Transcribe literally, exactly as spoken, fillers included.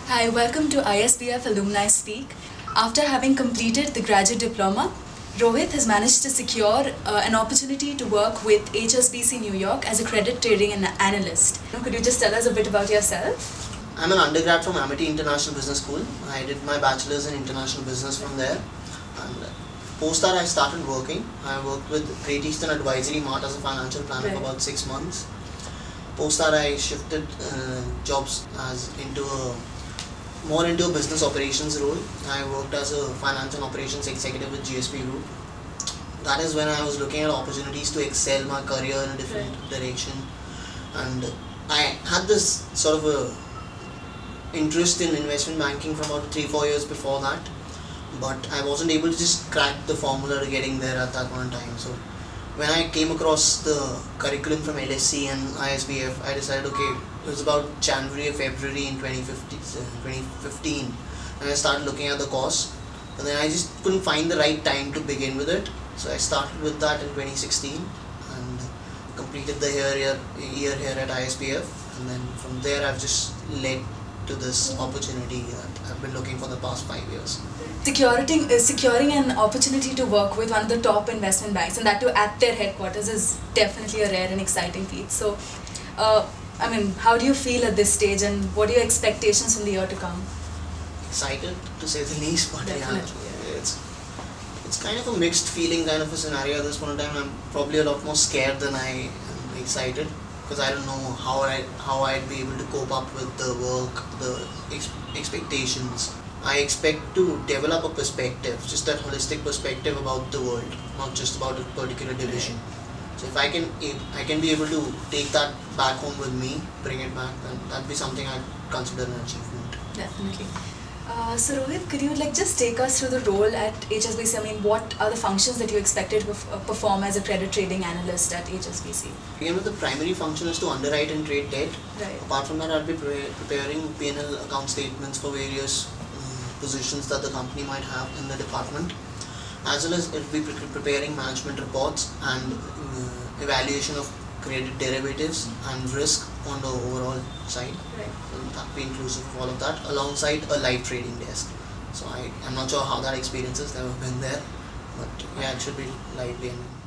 Hi, welcome to I S B F Alumni Speak. After having completed the graduate diploma, Rohit has managed to secure uh, an opportunity to work with H S B C New York as a credit trading analyst. Could you just tell us a bit about yourself? I'm an undergrad from Amity International Business School. I did my bachelor's in international business from there. And post that, I started working. I worked with Great Eastern Advisory Mart as a financial planner Right. for about six months. Post that, I shifted uh, jobs as into a more into a business operations role. I worked as a finance and operations executive with G S P Group. That is when I was looking at opportunities to excel my career in a different Right. direction. And I had this sort of a interest in investment banking from about three, four years before that. But I wasn't able to just crack the formula to getting there at that point in time. So when I came across the curriculum from L S C and I S B F, I decided, okay, it was about January or February in twenty fifteen, and I started looking at the course. But then I just couldn't find the right time to begin with it. So I started with that in twenty sixteen and completed the year, year, year here at I S B F. And then from there I've just led to this opportunity that I've been looking for the past five years. Securing, uh, securing an opportunity to work with one of the top investment banks, and that too at their headquarters, is definitely a rare and exciting feat. So, uh, I mean, how do you feel at this stage, and what are your expectations from the year to come? Excited, to say the least, but Definitely, yeah, yeah, it's it's kind of a mixed feeling kind of a scenario at this point in time. I'm probably a lot more scared than I am excited, because I don't know how I how I'd be able to cope up with the work, the ex expectations. I expect to develop a perspective, just that holistic perspective about the world, not just about a particular division. So if I can I can be able to take that back home with me, bring it back, then that'd be something I'd consider an achievement. Definitely. Uh, so Rohit, could you like just take us through the role at H S B C? I mean, what are the functions that you expected to perform as a credit trading analyst at H S B C? Again, the primary function is to underwrite and trade debt. Right. Apart from that, I'll be pre preparing P and L account statements for various um, positions that the company might have in the department, as well as it'll be pre preparing management reports and uh, evaluation of credit derivatives and risk on the overall side. Right. So that be inclusive of all of that, alongside a live trading desk. So I am not sure how that experience has never been there, but yeah, it should be lively and